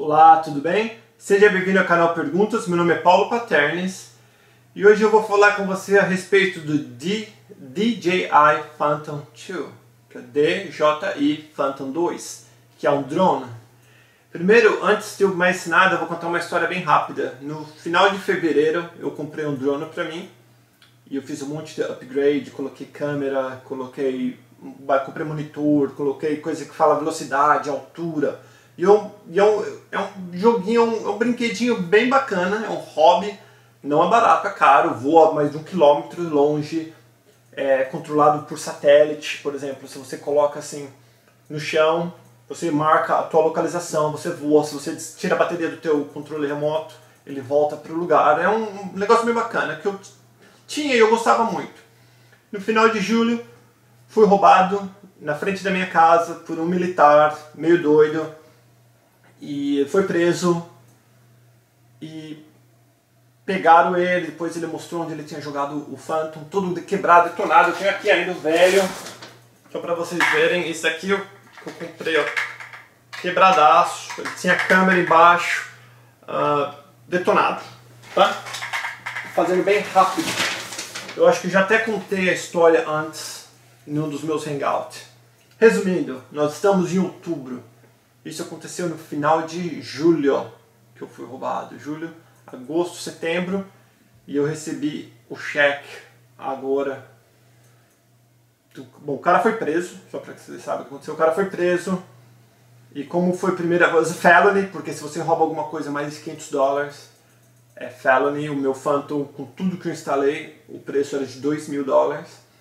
Olá, tudo bem? Seja bem-vindo ao canal Perguntas, meu nome é Paulo Paternes e hoje eu vou falar com você a respeito do DJI Phantom 2, que é DJI Phantom 2, que é um drone. Primeiro, antes de eu mais nada, eu vou contar uma história bem rápida. No final de fevereiro eu comprei um drone para mim e eu fiz um monte de upgrade, coloquei câmera, comprei monitor, coloquei coisa que fala velocidade, altura. É um joguinho, é um brinquedinho bem bacana, é um hobby, não é barato, é caro, voa mais de 1 quilômetro longe, é controlado por satélite, por exemplo. Se você coloca assim no chão, você marca a tua localização, você voa, se você tira a bateria do teu controle remoto, ele volta para o lugar. É um negócio bem bacana, que eu tinha e eu gostava muito. No final de julho, fui roubado na frente da minha casa por um militar meio doido, e foi preso e pegaram ele. Depois ele mostrou onde ele tinha jogado o Phantom, todo quebrado, detonado. Eu tenho aqui ainda o velho, só para vocês verem. Esse aqui eu comprei, ó, quebradaço, ele tinha a câmera embaixo, detonado, tá? Fazendo bem rápido. Eu acho que já até contei a história antes em um dos meus hangouts. Resumindo, nós estamos em outubro. Isso aconteceu no final de julho, que eu fui roubado. Julho, agosto, setembro. E eu recebi o cheque agora. Bom, o cara foi preso, só para que vocês saibam o que aconteceu. O cara foi preso. E como foi a primeira coisa, felony, porque se você rouba alguma coisa mais de $500, é felony. O meu Phantom, com tudo que eu instalei, o preço era de $2.000.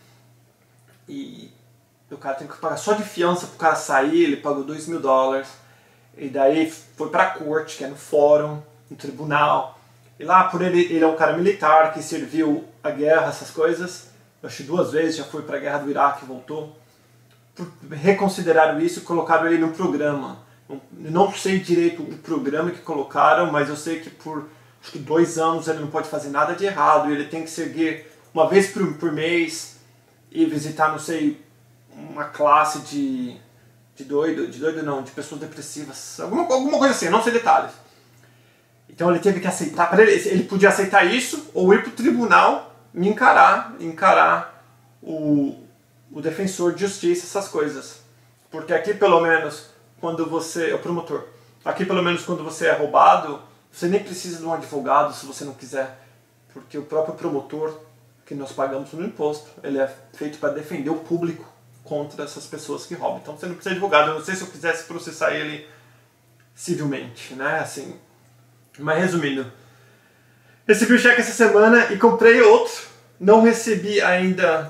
E o cara tem que pagar só de fiança pro cara sair, ele pagou $2.000. E daí foi pra corte, que é no fórum, no tribunal. E lá, por ele é um cara militar que serviu a guerra, essas coisas. Eu acho que 2 vezes já foi pra guerra do Iraque e voltou. Reconsideraram isso e colocaram ele no programa. Eu não sei direito o programa que colocaram, mas eu sei que por acho que 2 anos ele não pode fazer nada de errado. Ele tem que seguir uma vez por mês e visitar, não sei, uma classe de pessoas depressivas, alguma coisa assim, não sei detalhes. Então ele teve que aceitar, ele podia aceitar isso ou ir para o tribunal e encarar o defensor de justiça, essas coisas. Porque aqui pelo menos quando você, o promotor, aqui pelo menos quando você é roubado, você nem precisa de um advogado se você não quiser, porque o próprio promotor que nós pagamos no imposto, ele é feito para defender o público contra essas pessoas que roubam. Então você não precisa de advogado. Eu não sei se eu quisesse processar ele civilmente, né? Assim. Mas resumindo, recebi o cheque essa semana e comprei outro. Não recebi ainda.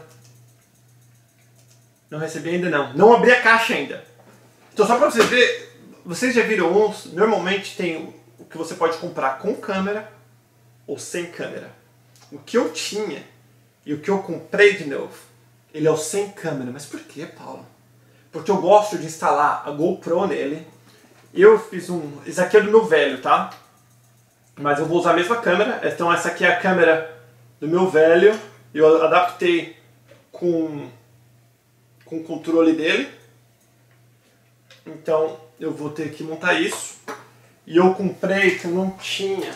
Não abri a caixa ainda. Então só para vocês verem, vocês já viram uns, normalmente tem o que você pode comprar com câmera ou sem câmera. O que eu tinha e o que eu comprei de novo, ele é o sem câmera. Mas por que, Paulo? Porque eu gosto de instalar a GoPro nele. Eu fiz esse aqui é do meu velho, tá? Mas eu vou usar a mesma câmera. Então essa aqui é a câmera do meu velho. Eu adaptei com o controle dele. Então eu vou ter que montar isso. E eu comprei, que eu não tinha.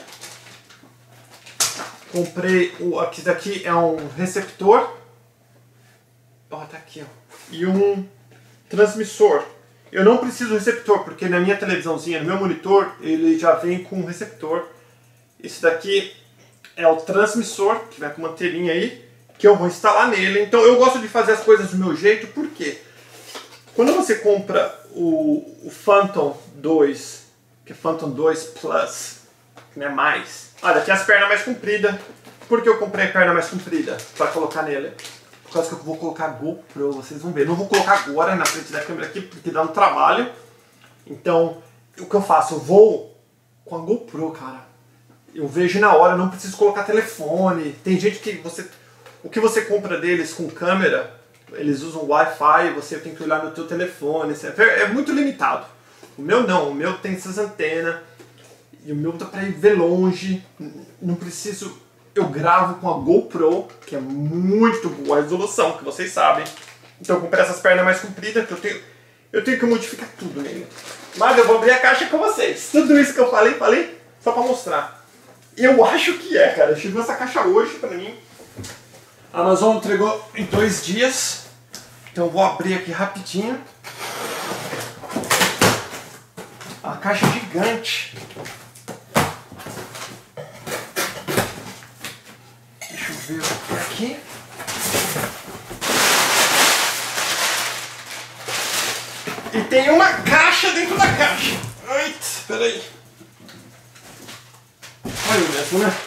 Comprei aqui daqui é um receptor. Ó, tá aqui, ó. E um transmissor. Eu não preciso do receptor, porque na minha televisãozinha, no meu monitor, ele já vem com um receptor. Esse daqui é o transmissor, que vai com uma anteninha aí, que eu vou instalar nele. Então eu gosto de fazer as coisas do meu jeito, porque quando você compra o Phantom 2, que é Phantom 2 Plus, que não é mais. Olha, aqui as pernas mais compridas. Por que eu comprei a perna mais comprida? Para colocar nele. Por causa que eu vou colocar a GoPro, vocês vão ver. Não vou colocar agora na frente da câmera aqui, porque dá um trabalho. Então, o que eu faço? Eu vou com a GoPro, cara. Eu vejo na hora, não preciso colocar telefone. Tem gente que o que você compra deles com câmera, eles usam Wi-Fi, você tem que olhar no teu telefone. É muito limitado. O meu não, o meu tem essas antenas. E o meu dá pra ir ver longe. Não preciso. Eu gravo com a GoPro, que é muito boa a resolução, que vocês sabem. Então eu comprei essas pernas mais compridas, que eu tenho. eu tenho que modificar tudo nele. Mas eu vou abrir a caixa com vocês. Tudo isso que eu falei só pra mostrar. Eu acho que é, cara. Chegou essa caixa hoje pra mim. A Amazon entregou em 2 dias. Então eu vou abrir aqui rapidinho. A caixa é gigante. Deixa eu ver o que é aqui. E tem uma caixa dentro da caixa. Ai, peraí. Olha mesmo, né?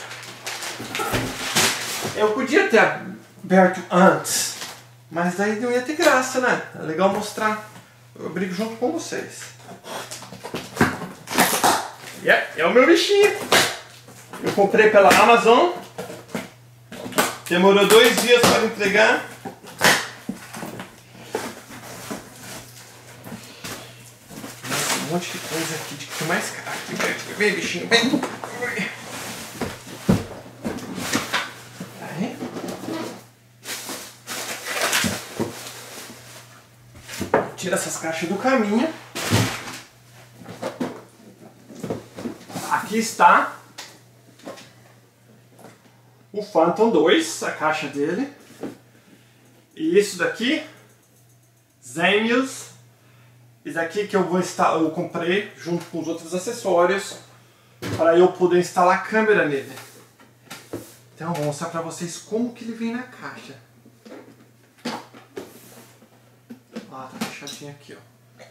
Eu podia ter aberto antes, mas daí não ia ter graça, né? É legal mostrar. Eu brigo junto com vocês. É o meu bichinho. Eu comprei pela Amazon. Demorou 2 dias para entregar. Nossa, um monte de coisa aqui. De que mais caro. Vem, bichinho, vem. Aí. Tira essas caixas do caminho. Aqui está o Phantom 2, a caixa dele. E isso daqui, Zenius. Isso aqui que eu comprei junto com os outros acessórios para eu poder instalar a câmera nele. Então eu vou mostrar para vocês como que ele vem na caixa. Ah, tá fechadinho aqui, ó.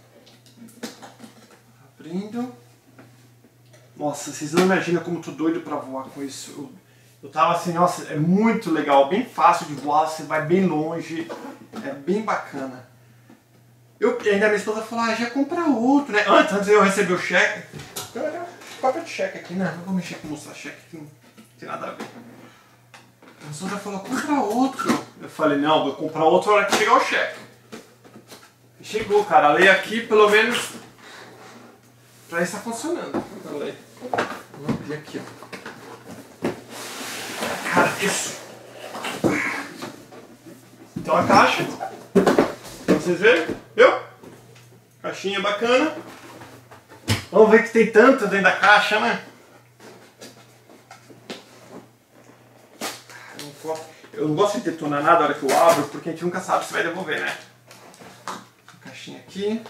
Abrindo. Nossa, vocês não imaginam como eu tô doido pra voar com isso. Eu tava assim, nossa, é muito legal, bem fácil de voar, você vai bem longe, é bem bacana. Ainda minha esposa falou, já compra outro, né? Antes eu recebi o cheque. Papel de cheque aqui, né? Não vou mexer com mostrar cheque, que não tem nada a ver. A minha esposa falou, compra outro. Eu falei, não, vou comprar outro na hora que chegar o cheque. E chegou, cara, a lei aqui, pelo menos, pra isso tá funcionando. A lei. Vamos abrir aqui, ó. Cara, isso. Então a caixa. Pra vocês verem, viu? Caixinha bacana. Vamos ver que tem tanto dentro da caixa, né? Eu não gosto de detonar nada na hora que eu abro, porque a gente nunca sabe se vai devolver, né? Caixinha aqui.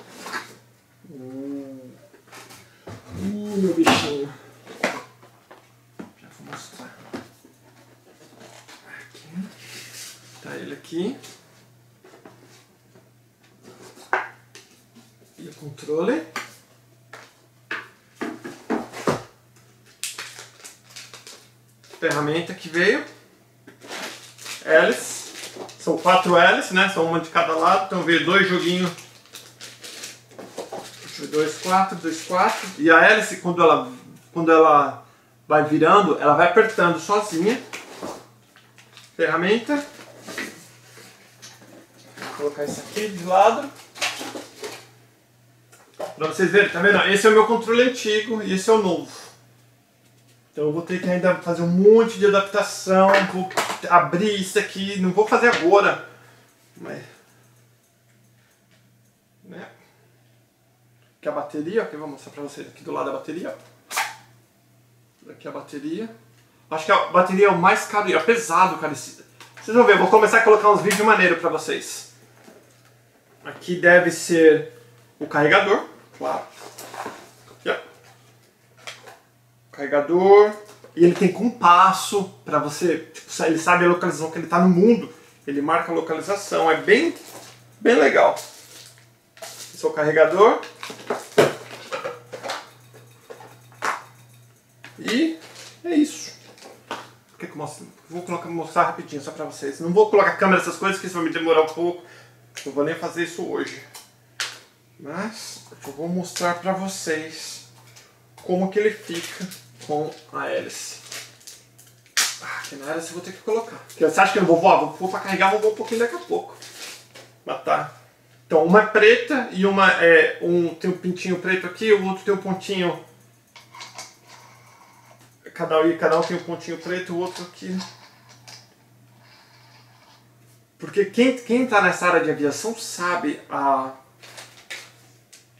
Meu bichinho. Já vou mostrar. Aqui. Tá ele aqui. E o controle. Ferramenta que veio. Hélice. São 4 hélices, né? São uma de cada lado. Então veio 2 joguinhos. 2, 4, 2, 4. E a hélice, quando ela vai virando, ela vai apertando sozinha. Ferramenta. Vou colocar isso aqui de lado. Pra vocês verem, tá vendo? Esse é o meu controle antigo e esse é o novo. Então eu vou ter que ainda fazer um monte de adaptação. Vou abrir isso aqui. Não vou fazer agora. Mas... né? Aqui a bateria, ó, que eu vou mostrar pra vocês aqui do lado da bateria. Aqui a bateria. Acho que a bateria é o mais caro e é pesado, cara. Vocês vão ver, eu vou começar a colocar uns vídeos maneiros pra vocês. Aqui deve ser o carregador, claro. Aqui, ó. Carregador. E ele tem compasso pra você, tipo, ele sabe a localização que ele tá no mundo. Ele marca a localização, é bem legal. Esse é o carregador. E é isso. Quer que eu mostre? Vou mostrar rapidinho só pra vocês. Não vou colocar câmera, essas coisas, que isso vai me demorar um pouco. Não vou nem fazer isso hoje. Mas eu vou mostrar pra vocês como que ele fica com a hélice. Aqui na hélice eu vou ter que colocar. Porque você acha que eu não vou voar? Vou pra carregar, vou voar um pouquinho daqui a pouco. Mas tá. Então uma é preta e uma é... tem um pintinho preto aqui, o outro tem um pontinho... Cada um tem um pontinho preto, o outro aqui. Porque quem tá nessa área de aviação sabe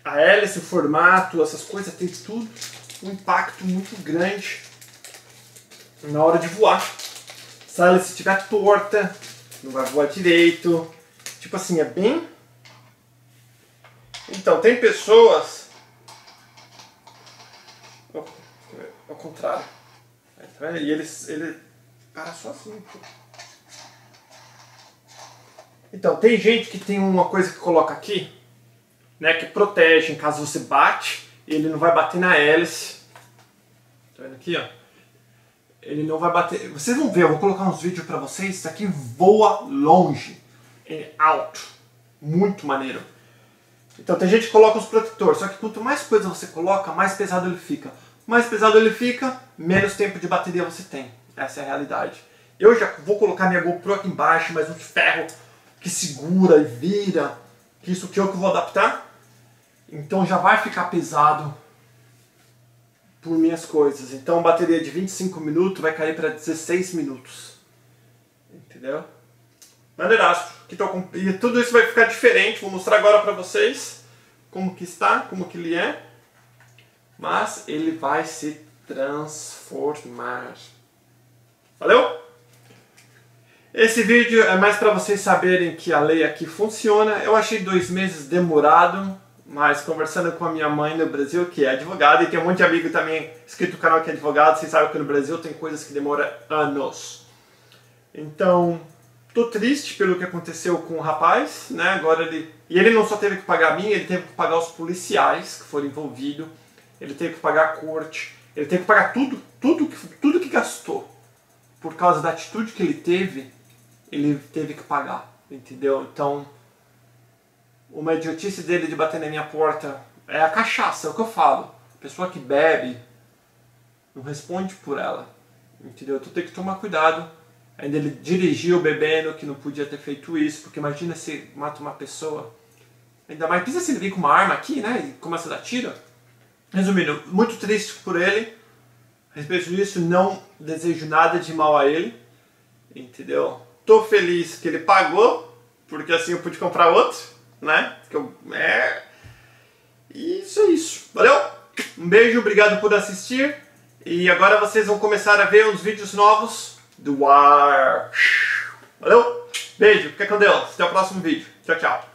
A hélice, o formato, essas coisas, tem tudo um impacto muito grande na hora de voar. Se a hélice estiver torta, não vai voar direito. Tipo assim, é bem... Então, tem pessoas... Ao contrário. Tá vendo? E ele para só assim. Então, tem gente que tem uma coisa que coloca aqui, né, que protege em caso você bate, ele não vai bater na hélice. Tá vendo aqui, ó? Ele não vai bater... Vocês vão ver, eu vou colocar uns vídeos pra vocês. Isso aqui voa longe, é alto, muito maneiro. Então tem gente que coloca os protetores, só que quanto mais coisa você coloca, mais pesado ele fica. Mais pesado ele fica, menos tempo de bateria você tem. Essa é a realidade. Eu já vou colocar minha GoPro aqui embaixo, mas um ferro que segura e vira, que isso que eu vou adaptar. Então já vai ficar pesado por minhas coisas. Então bateria de 25 minutos vai cair para 16 minutos. Entendeu? Maneiraço. E tudo isso vai ficar diferente. Vou mostrar agora para vocês como que está, como que ele é. Mas ele vai se transformar. Valeu? Esse vídeo é mais para vocês saberem que a lei aqui funciona. Eu achei 2 meses demorado, mas conversando com a minha mãe no Brasil, que é advogada, e tem um monte de amigo também inscrito no canal que é advogado, vocês sabem que no Brasil tem coisas que demoram anos. Então, tô triste pelo que aconteceu com o rapaz, né? Agora ele não só teve que pagar a mim, ele teve que pagar os policiais que foram envolvidos, ele teve que pagar a corte, ele teve que pagar tudo que gastou. Por causa da atitude que ele teve que pagar, entendeu? Então, uma idiotice dele de bater na minha porta é a cachaça, é o que eu falo. A pessoa que bebe não responde por ela, entendeu? Então tem que tomar cuidado. Ainda ele dirigiu bebendo, que não podia ter feito isso, porque imagina se mata uma pessoa. Ainda mais, pensa se ele vir com uma arma aqui, né, e começa a dar tiro. Resumindo, muito triste por ele. A respeito disso, não desejo nada de mal a ele, entendeu? Tô feliz que ele pagou, porque assim eu pude comprar outro, né? Isso é isso. Valeu? Um beijo, obrigado por assistir. E agora vocês vão começar a ver uns vídeos novos do ar. Valeu? Beijo, fica com Deus. Até o próximo vídeo. Tchau, tchau.